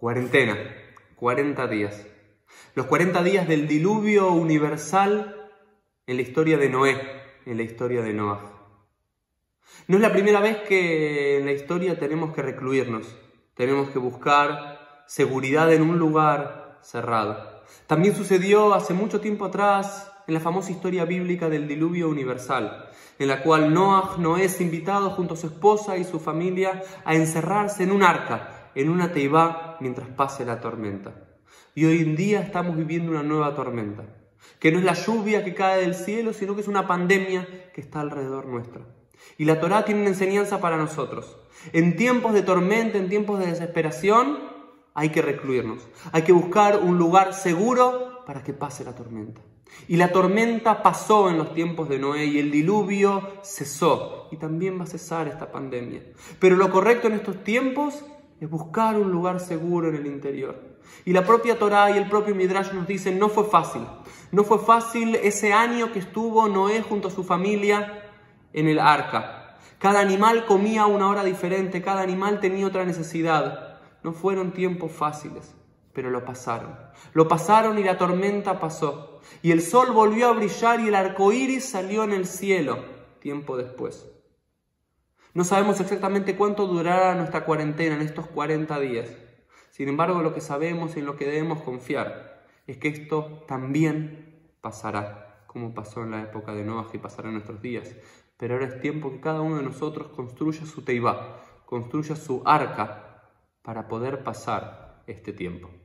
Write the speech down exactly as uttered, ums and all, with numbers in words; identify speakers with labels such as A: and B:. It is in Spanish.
A: Cuarentena, cuarenta días. Los cuarenta días del diluvio universal en la historia de Noé, en la historia de Noah. No es la primera vez que en la historia tenemos que recluirnos, tenemos que buscar seguridad en un lugar cerrado. También sucedió hace mucho tiempo atrás en la famosa historia bíblica del diluvio universal, en la cual Noah, Noé es invitado junto a su esposa y su familia a encerrarse en un arca, en una teibá, mientras pase la tormenta. Y hoy en día estamos viviendo una nueva tormenta, que no es la lluvia que cae del cielo, sino que es una pandemia que está alrededor nuestro. Y la Torá tiene una enseñanza para nosotros. En tiempos de tormenta, en tiempos de desesperación, hay que recluirnos. Hay que buscar un lugar seguro para que pase la tormenta. Y la tormenta pasó en los tiempos de Noé y el diluvio cesó. Y también va a cesar esta pandemia. Pero lo correcto en estos tiempos es buscar un lugar seguro en el interior. Y la propia Torá y el propio Midrash nos dicen, no fue fácil. No fue fácil ese año que estuvo Noé junto a su familia en el arca. Cada animal comía a una hora diferente, cada animal tenía otra necesidad. No fueron tiempos fáciles, pero lo pasaron. Lo pasaron y la tormenta pasó. Y el sol volvió a brillar y el arco iris salió en el cielo tiempo después. No sabemos exactamente cuánto durará nuestra cuarentena en estos cuarenta días. Sin embargo, lo que sabemos y en lo que debemos confiar es que esto también pasará, como pasó en la época de Noah y pasará en nuestros días. Pero ahora es tiempo que cada uno de nosotros construya su teibá, construya su arca para poder pasar este tiempo.